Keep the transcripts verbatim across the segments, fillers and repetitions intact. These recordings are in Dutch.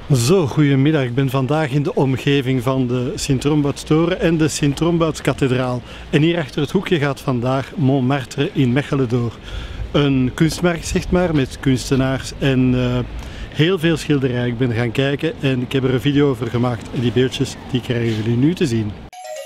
Zo, goedemiddag. Ik ben vandaag in de omgeving van de Sint-Trombouts-toren en de Sint-Trombouts-kathedraal. En hier achter het hoekje gaat vandaag Montmartre in Mechelen door. Een kunstmarkt, zeg maar, met kunstenaars en uh, heel veel schilderijen. Ik ben gaan kijken en ik heb er een video over gemaakt. En die beeldjes die krijgen jullie nu te zien.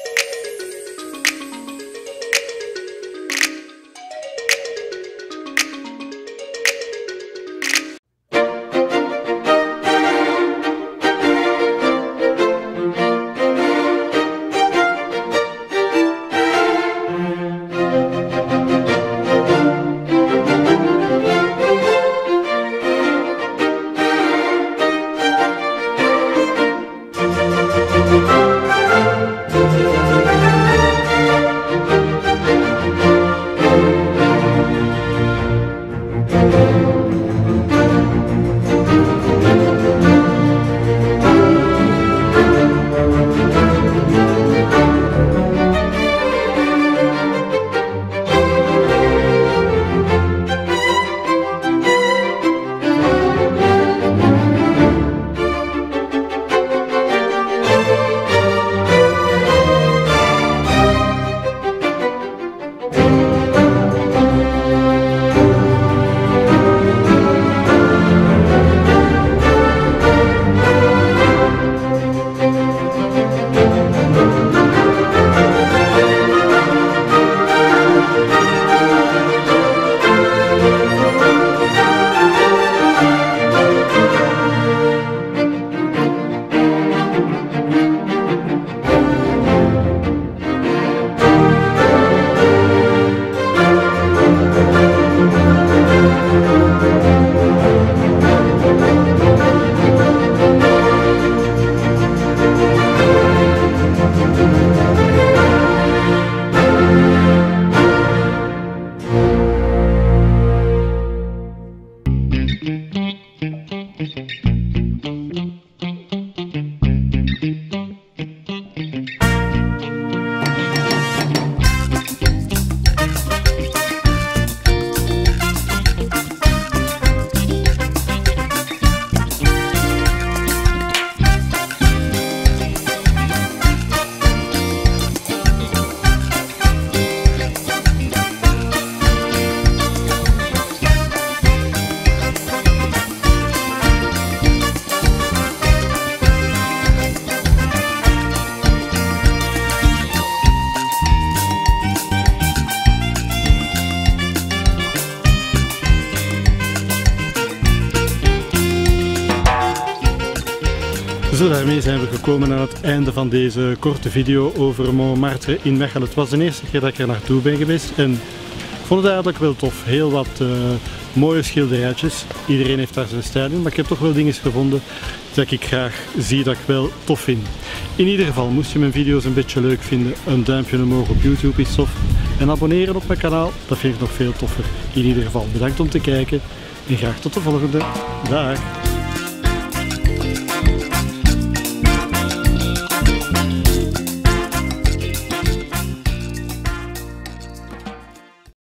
Zo, daarmee zijn we gekomen aan het einde van deze korte video over Montmartre in Mechelen. Het was de eerste keer dat ik er naartoe ben geweest en ik vond het eigenlijk wel tof. Heel wat uh, mooie schilderijtjes. Iedereen heeft daar zijn stijl in, maar ik heb toch wel dingen gevonden dat ik graag zie, dat ik wel tof vind. In ieder geval, moest je mijn video's een beetje leuk vinden, een duimpje omhoog op YouTube is tof. En abonneren op mijn kanaal, dat vind ik nog veel toffer. In ieder geval, bedankt om te kijken en graag tot de volgende. Dag!